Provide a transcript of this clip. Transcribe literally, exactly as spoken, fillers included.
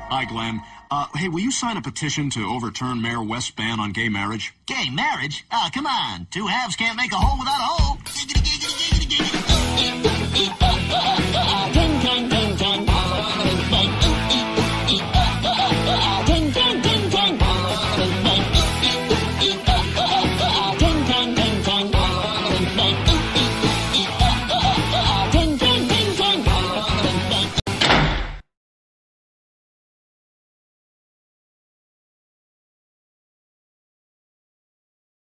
Hi, Glenn. Uh, hey, will you sign a petition to overturn Mayor West's ban on gay marriage? Gay marriage? Ah, come on. Two halves can't make a whole without a whole.